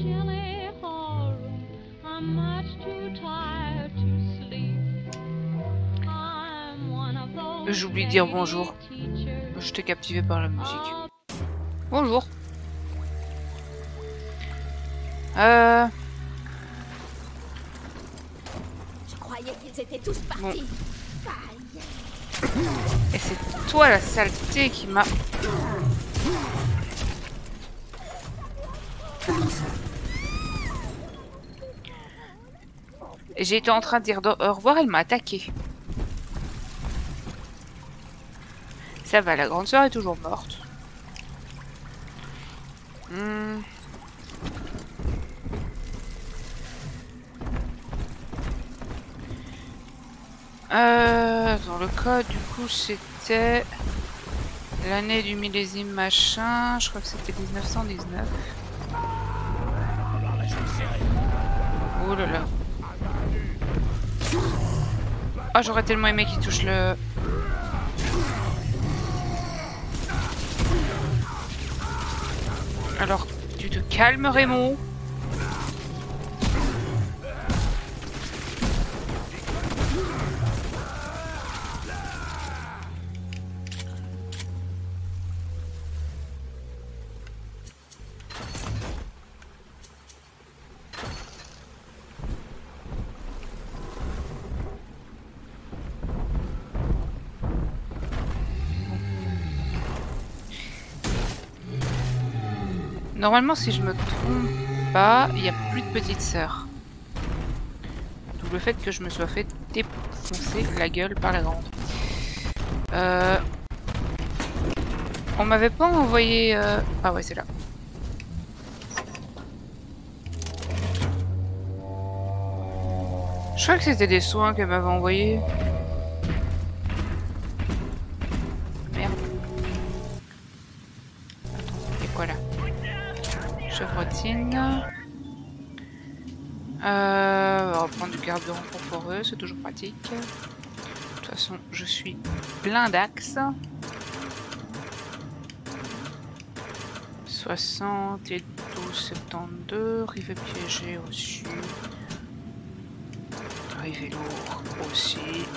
J'oublie de dire bonjour. Je t'ai captivé par la musique. Bonjour. Je croyais qu'ils étaient tous partis. Bon. Et c'est toi la saleté qui m'a... Et j'ai été en train de dire au revoir, elle m'a attaqué. Ça va, la grande sœur est toujours morte. Dans le code, du coup, c'était l'année du millésime machin. Je crois que c'était 1919. Oh là là. Ah, j'aurais tellement aimé qu'il touche le... Alors, tu te calmes, Raymond. Normalement, si je me trompe pas, il n'y a plus de petite sœur. D'où le fait que je me sois fait défoncer la gueule par la grande. On m'avait pas envoyé... Ah ouais, c'est là. Je crois que c'était des soins qu'elle m'avait envoyés. Merde. Attends, il y a quoi là? Chevrotine. On va prendre du carburant pour eux, c'est toujours pratique. De toute façon, je suis plein d'axes. 72, 72, rivet piégé au-dessus. Rivet lourd aussi.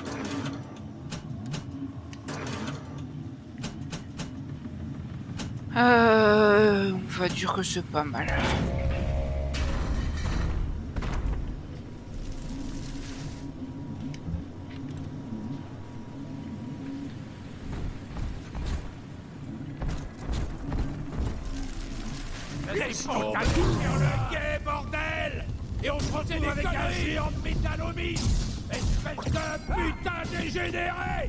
On va dire que c'est pas mal. Laisse-moi le quai, bordel! Et on se retrouve avec un géant de métallomie! Espèce de putain dégénéré!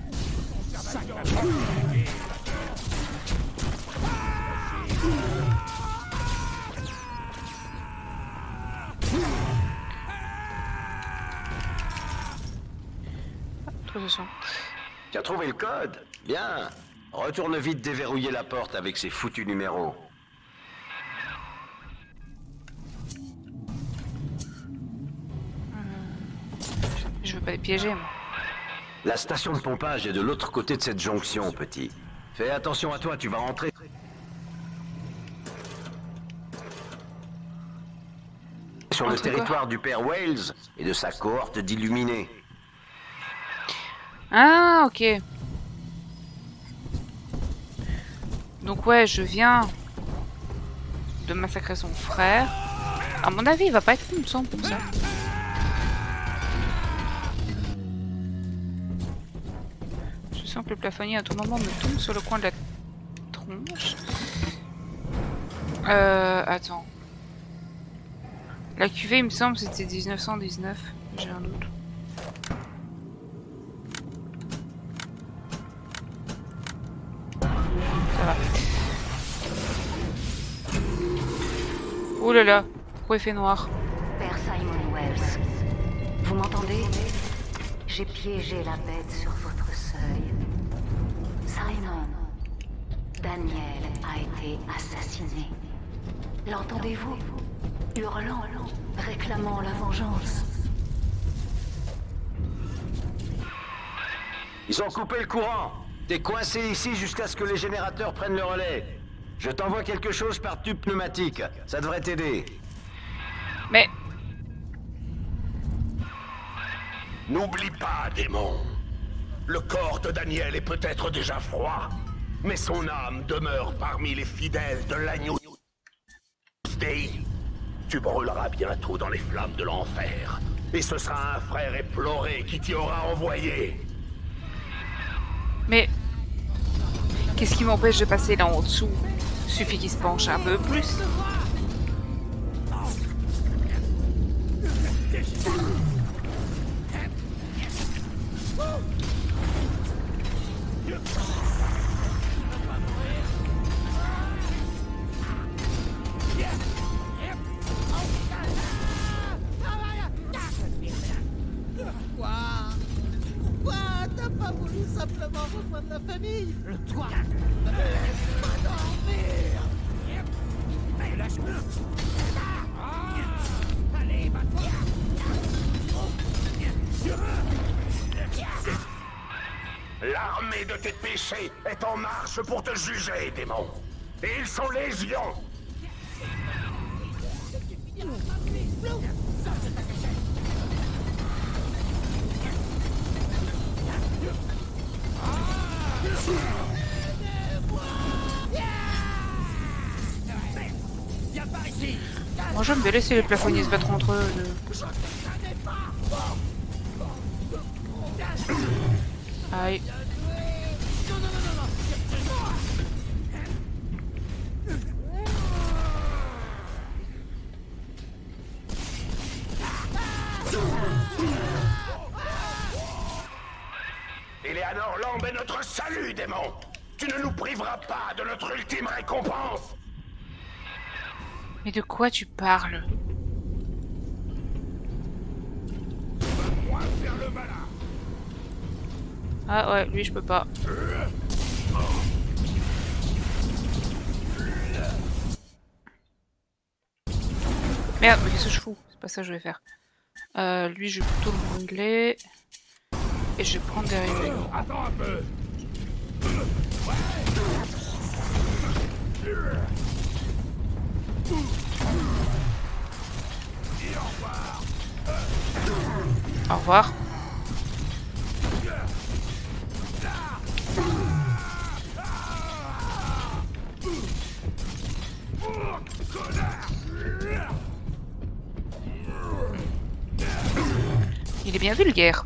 Tu as trouvé le code? Bien. Retourne vite déverrouiller la porte avec ces foutus numéros. Je veux pas les piéger, moi. La station de pompage est de l'autre côté de cette jonction, petit. Fais attention à toi, tu vas rentrer sur le territoire du père Wales et de sa cohorte d'illuminés. Ah, ok. Donc ouais, je viens de massacrer son frère. À mon avis, il va pas être content pour ça. Je sens que le plafonnier à tout moment me tombe sur le coin de la tronche. Attends. La cuvée, il me semble, c'était 1919. J'ai un doute. Ça va. Oh là là, pourquoi il fait noir? Père Simon Wells, vous m'entendez? J'ai piégé la bête sur votre seuil. Simon, Daniel a été assassiné. L'entendez-vous? Hurlant, réclamant la vengeance. Ils ont coupé le courant. T'es coincé ici jusqu'à ce que les générateurs prennent le relais. Je t'envoie quelque chose par tube pneumatique. Ça devrait t'aider. Mais... N'oublie pas, démon. Le corps de Daniel est peut-être déjà froid, mais son âme demeure parmi les fidèles de l'agneau Dei. Tu brûleras bientôt dans les flammes de l'enfer, et ce sera un frère éploré qui t'y aura envoyé. Mais... Qu'est-ce qui m'empêche de passer là en dessous? Suffit qu'il se penche un peu plus. Pourquoi t'as pas voulu simplement rejoindre la famille? Toi, pas dormir. Lâche-moi. Allez, va-toi. L'armée de tes péchés est en marche pour te juger, démon. Et ils sont légions. Moi j'aime bien laisser les plafonniers se battre entre eux. Aïe. Eleanor Lamb est notre salut, démon. Tu ne nous priveras pas de notre ultime récompense. Mais de quoi tu parles? Ah ouais, lui je peux pas. Merde, mais qu'est-ce que je fous? C'est pas ça que je vais faire. Lui je vais plutôt le brûler. Et je vais prendre derrière lui. Attends un peu. Au revoir. Il est bien vulgaire.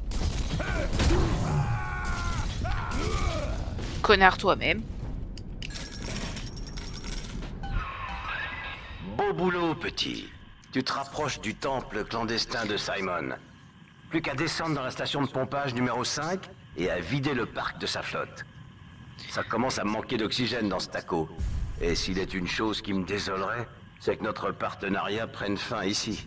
Connard toi-même. Beau boulot, petit. Tu te rapproches du temple clandestin de Simon. Plus qu'à descendre dans la station de pompage numéro 5 et à vider le parc de sa flotte. Ça commence à me manquer d'oxygène dans ce taco. Et s'il est une chose qui me désolerait, c'est que notre partenariat prenne fin ici.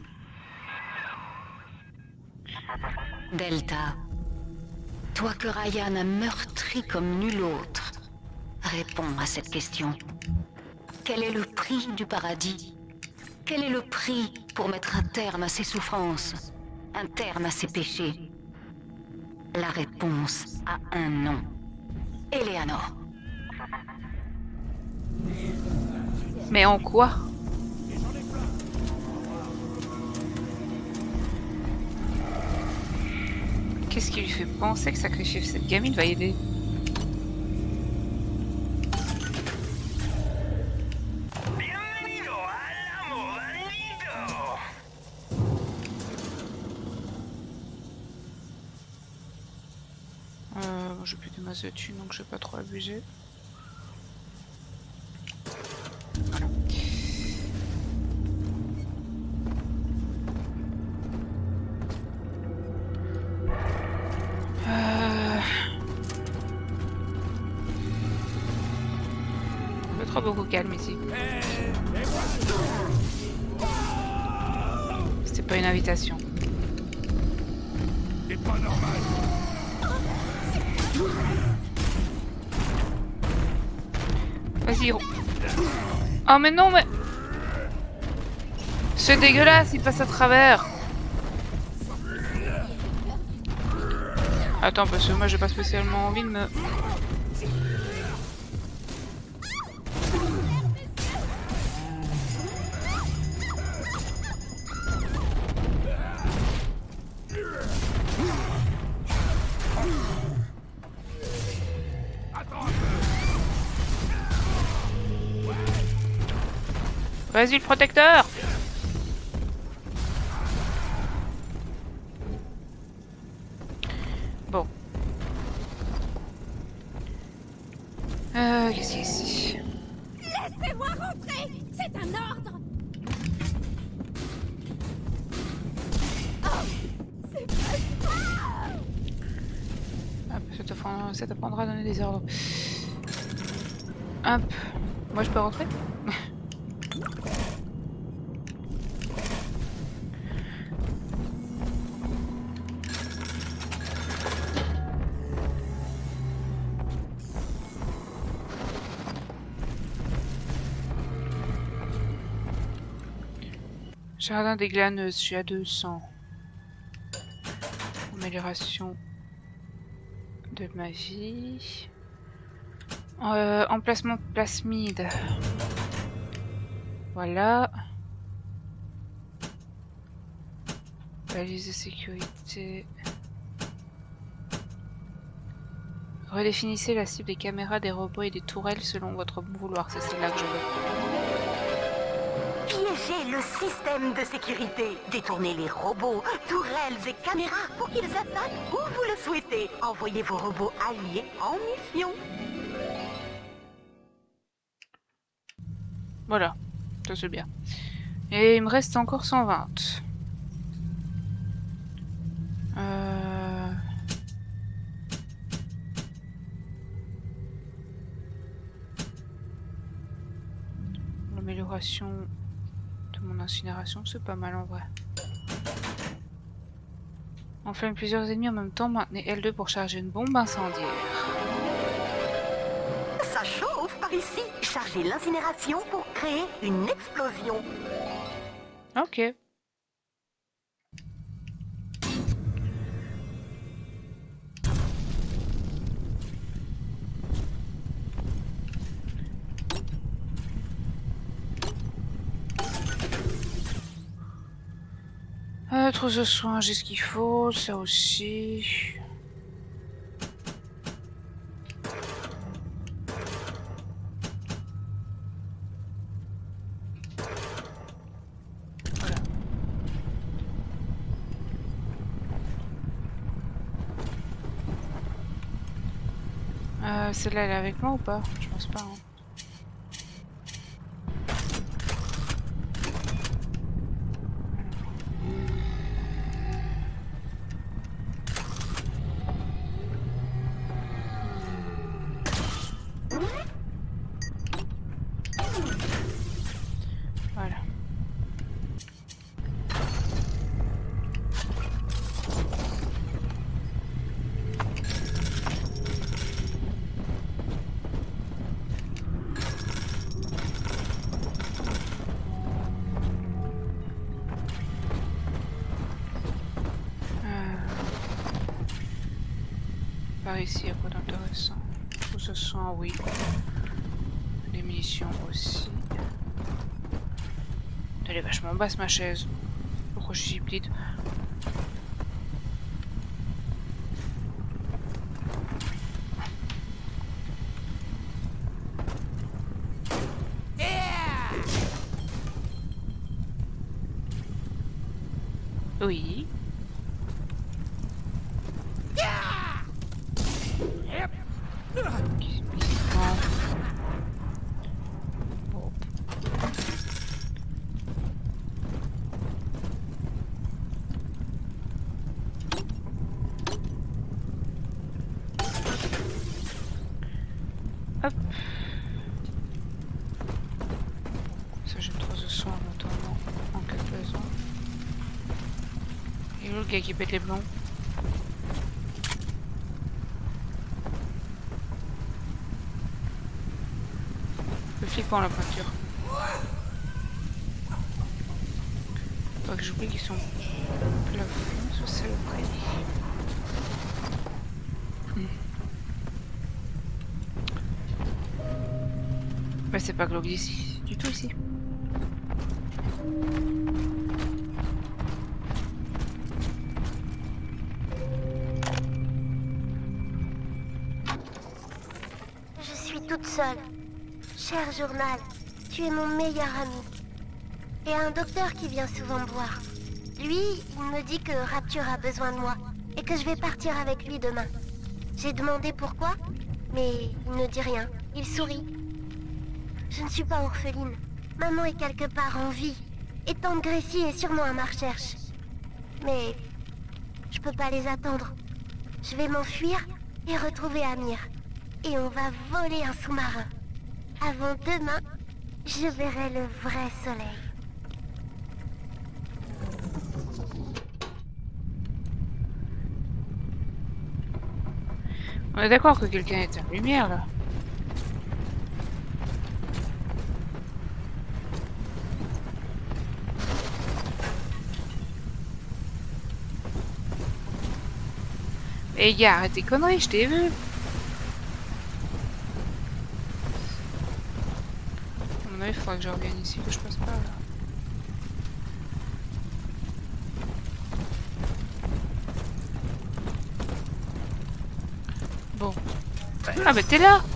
Delta, toi que Ryan a meurtri comme nul autre, réponds à cette question. Quel est le prix du paradis? Quel est le prix pour mettre un terme à ses souffrances? Un terme à ses péchés? La réponse a un nom. Eleanor. Mais en quoi? Qu'est-ce qui lui fait penser que sacrifier cette gamine va aider? J'ai plus de masse de thunes donc je vais pas trop abuser. Voilà. Pas trop beaucoup calme ici. C'était pas une invitation. C'est pas normal. Vas-y. Oh mais non mais... C'est dégueulasse, il passe à travers. Attends, parce que moi j'ai pas spécialement envie de me... Vas-y, le protecteur! Bon. Qu'est-ce qu'il y a ici? Laissez-moi rentrer! C'est un ordre! Oh! C'est pas ça! Hop, ça t'apprendra à donner des ordres. Hop. Moi, je peux rentrer? Jardin des glaneuses, je suis à 200. Amélioration de ma vie. Emplacement plasmide. Voilà. Balise de sécurité. Redéfinissez la cible des caméras, des robots et des tourelles selon votre bon vouloir. C'est là que je veux. Piégez le système de sécurité. Détournez les robots, tourelles et caméras pour qu'ils attaquent où vous le souhaitez. Envoyez vos robots alliés en mission. Voilà, ça c'est bien. Et il me reste encore 120. L'amélioration de mon incinération, c'est pas mal en vrai. Enflamme plusieurs ennemis en même temps, maintenez L2 pour charger une bombe incendiaire. Ça chauffe par ici. Chargez l'incinération pour créer une explosion. Ok. Trousse de soins, j'ai ce qu'il faut, ça aussi. Voilà. Celle-là, elle est avec moi ou pas? Je pense pas. Hein. Par ici, il y a quoi d'intéressant? Tout ce soin, oui. Les munitions aussi. Elle est vachement basse ma chaise. Pourquoi je suis petite? Oui. Hop. Ça, j'ai trop de soins notamment en cas de besoin. Et où le gars qui pète les plombs? Le flippant la peinture. Pas que j'oublie qu'ils sont plafond sous saloperie. Mais c'est pas glauque ici, du tout ici. Je suis toute seule. Cher journal, tu es mon meilleur ami. Et un docteur qui vient souvent me voir. Lui, il me dit que Rapture a besoin de moi et que je vais partir avec lui demain. J'ai demandé pourquoi, mais il ne dit rien. Il sourit. Je ne suis pas orpheline. Maman est quelque part en vie. Et tante Gracie est sûrement à ma recherche. Mais je peux pas les attendre. Je vais m'enfuir et retrouver Amir. Et on va voler un sous-marin. Avant demain, je verrai le vrai soleil. On est d'accord que quelqu'un est en lumière là. Eh gars, arrête tes conneries, je t'ai vu. À mon avis, il faudra que je revienne ici, que je passe pas là. Bon. Ah bah t'es là.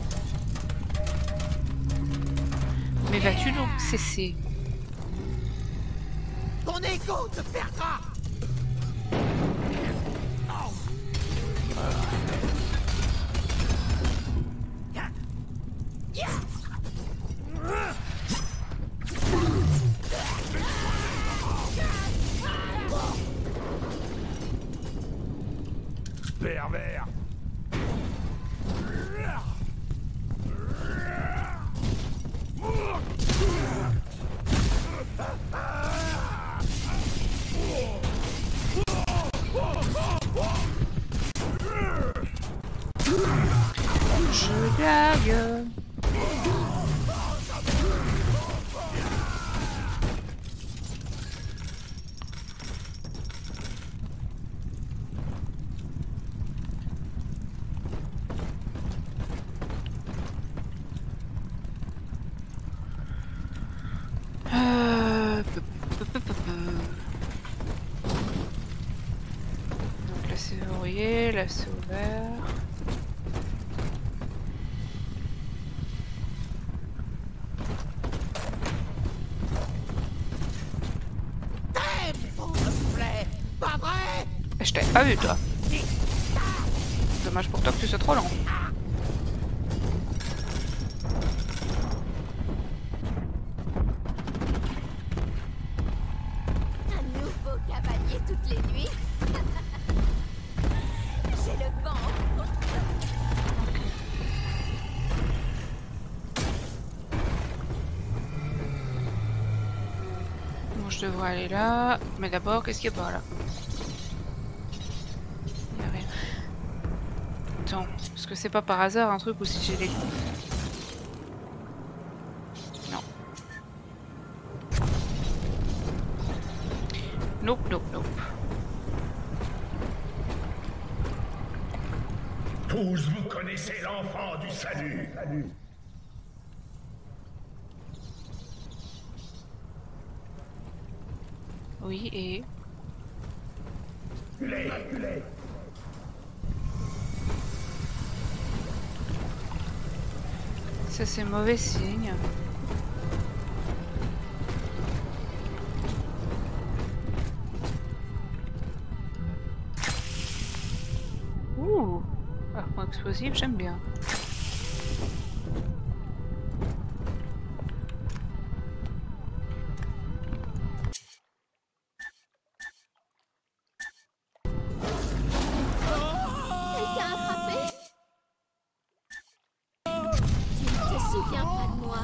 Mais vas-tu donc cesser? Ton ego te perdra. Pervers. Je blague. Donc là c'est verrouillé, là c'est ouvert. Pas vrai? Je t'avais pas vu toi. Dommage pour toi que tu sois trop lent. Un nouveau cavalier toutes les nuits. J'ai le vent. Bon, je devrais aller là. Mais d'abord, qu'est-ce qu'il y a par là? Il y a rien. Attends, parce que c'est pas par hasard un truc où si j'ai les... Non. Nope, nope, nope. Tous vous connaissez l'enfant du salut. Oui, et... Ça c'est mauvais signe. Ouh, arme explosif, j'aime bien. Quelqu'un a frappé? Tu ne te souviens pas de moi?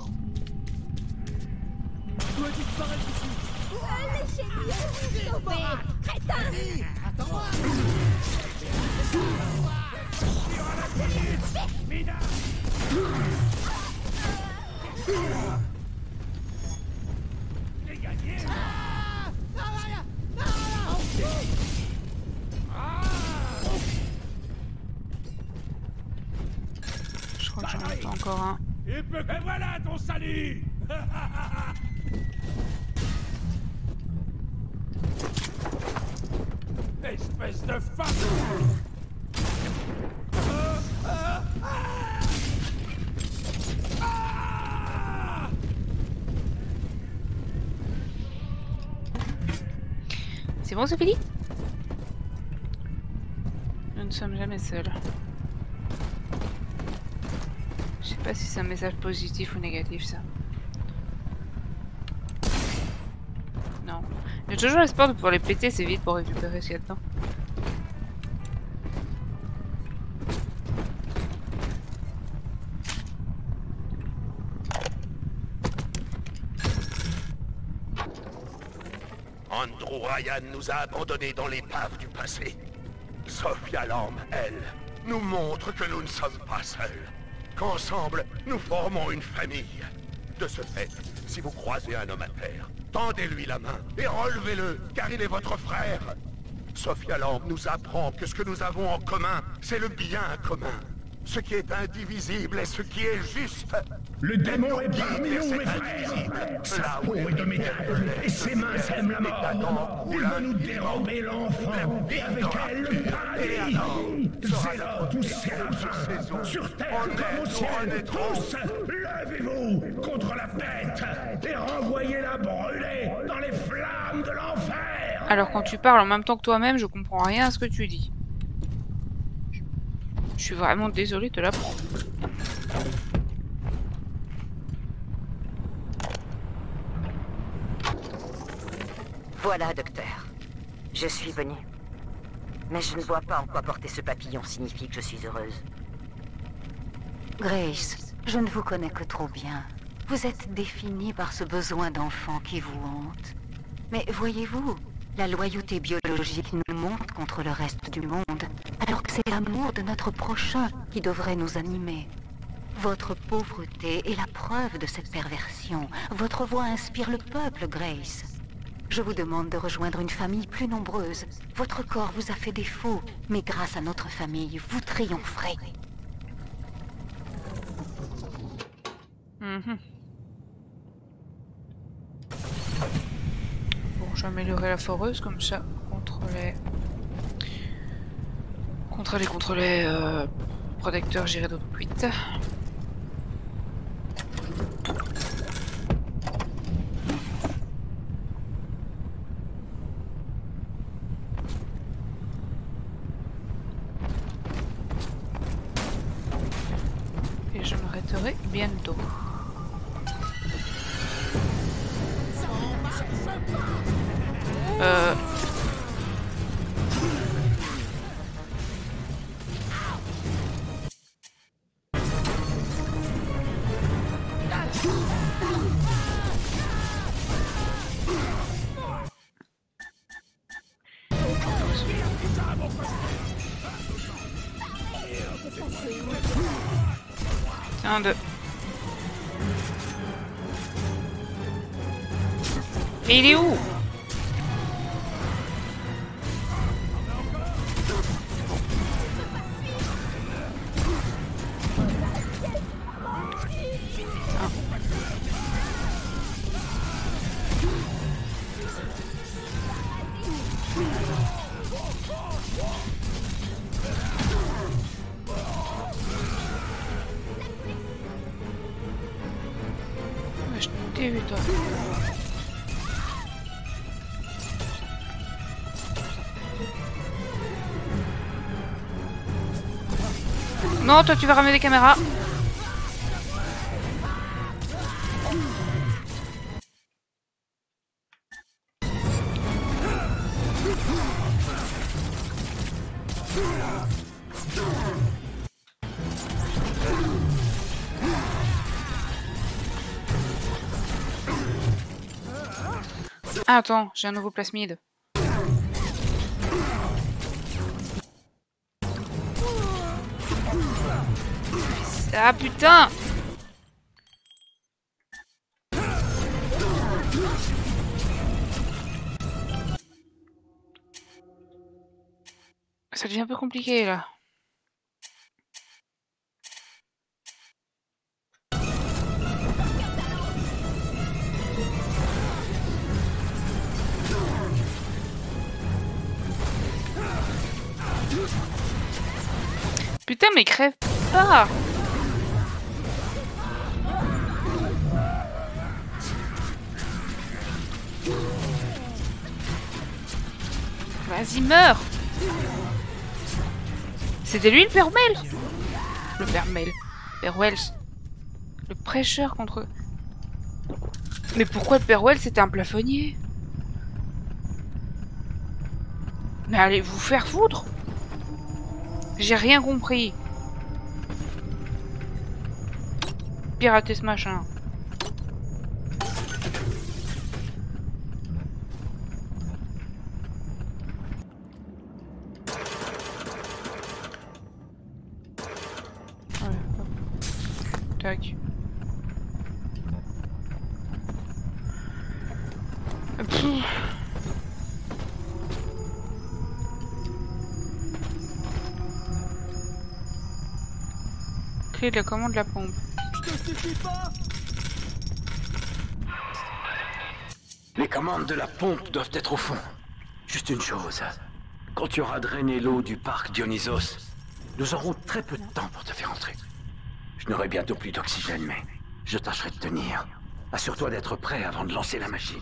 Dois disparaître d'ici. Laissez-moi sauver, crétin! Attends-moi. Je crois que j'en ai pas encore un. Et voilà ton salut. Espèce de femme. C'est bon, c'est fini? Nous ne sommes jamais seuls. Je sais pas si c'est un message positif ou négatif, ça. Non. J'ai toujours l'espoir de pouvoir les péter, c'est vite pour récupérer ce qu'il y a dedans. Andrew Ryan nous a abandonnés dans l'épave du passé. Sophia Lamb, elle, nous montre que nous ne sommes pas seuls. Qu'ensemble, nous formons une famille. De ce fait, si vous croisez un homme à terre, tendez-lui la main et relevez-le, car il est votre frère. Sophia Lamb nous apprend que ce que nous avons en commun, c'est le bien commun. Ce qui est indivisible et ce qui est juste. Le démon est parmi nous, mes frères. Sa peau est de métal, et ses mains sèment la mort. Il veut nous dérober l'enfant, et avec elle le paradis. Zélotes ou séraphins, sur terre comme au ciel, tous, levez-vous contre la bête, et renvoyez-la brûler dans les flammes de l'enfer. Alors quand tu parles en même temps que toi-même, je comprends rien à ce que tu dis. Je suis vraiment désolée de te l'apprendre. Voilà, docteur. Je suis venue. Mais je ne vois pas en quoi porter ce papillon signifie que je suis heureuse. Grace, je ne vous connais que trop bien. Vous êtes définie par ce besoin d'enfant qui vous hante. Mais voyez-vous, la loyauté biologique nous monte contre le reste du monde, alors que c'est l'amour de notre prochain qui devrait nous animer. Votre pauvreté est la preuve de cette perversion. Votre voix inspire le peuple, Grace. Je vous demande de rejoindre une famille plus nombreuse. Votre corps vous a fait défaut, mais grâce à notre famille, vous triompherez. Bon, je vais améliorer la foreuse comme ça contre les protecteurs, j'irai d'autres cuites. Et je m'arrêterai bientôt. Un, deux. Et il est où? Je t'ai vu, toi. Non, toi tu vas ramener des caméras. Ah, attends, j'ai un nouveau plasmide. Ah putain! Ça devient un peu compliqué là. Putain, mais crève pas! Vas-y, meurs. C'était lui le Père Wells. Le Père Mel. Père Wells. Le prêcheur contre... Mais pourquoi le Père Wells c'était un plafonnier? Mais allez vous faire foutre. J'ai rien compris. Pirater ce machin. Ouais, hop. Tac. Pfff. Clé de la commande de la pompe. Je te suffis pas. Les commandes de la pompe doivent être au fond. Juste une chose. Quand tu auras drainé l'eau du parc Dionysos, nous aurons très peu de temps pour te faire entrer. Je n'aurai bientôt plus d'oxygène, mais je tâcherai de tenir. Assure-toi d'être prêt avant de lancer la machine.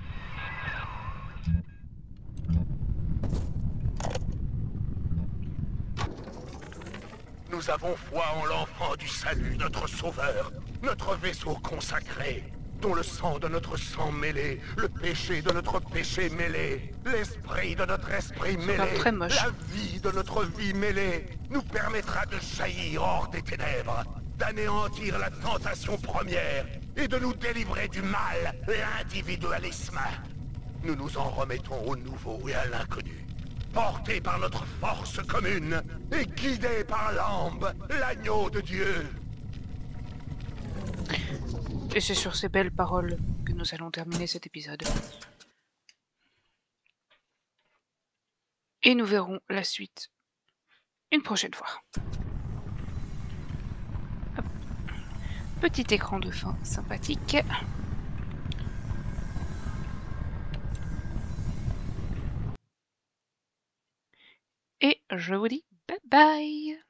Nous avons foi en l'enfant du salut, notre sauveur, notre vaisseau consacré, dont le sang de notre sang mêlé, le péché de notre péché mêlé, l'esprit de notre esprit mêlé, très moche. la vie de notre vie mêlée, nous permettra de jaillir hors des ténèbres, d'anéantir la tentation première et de nous délivrer du mal, l'individualisme. Nous nous en remettons au nouveau et à l'inconnu. Portés par notre force commune et guidés par l'ambe, l'agneau de Dieu. Et c'est sur ces belles paroles que nous allons terminer cet épisode. Et nous verrons la suite une prochaine fois. Hop. Petit écran de fin sympathique. Et je vous dis bye bye.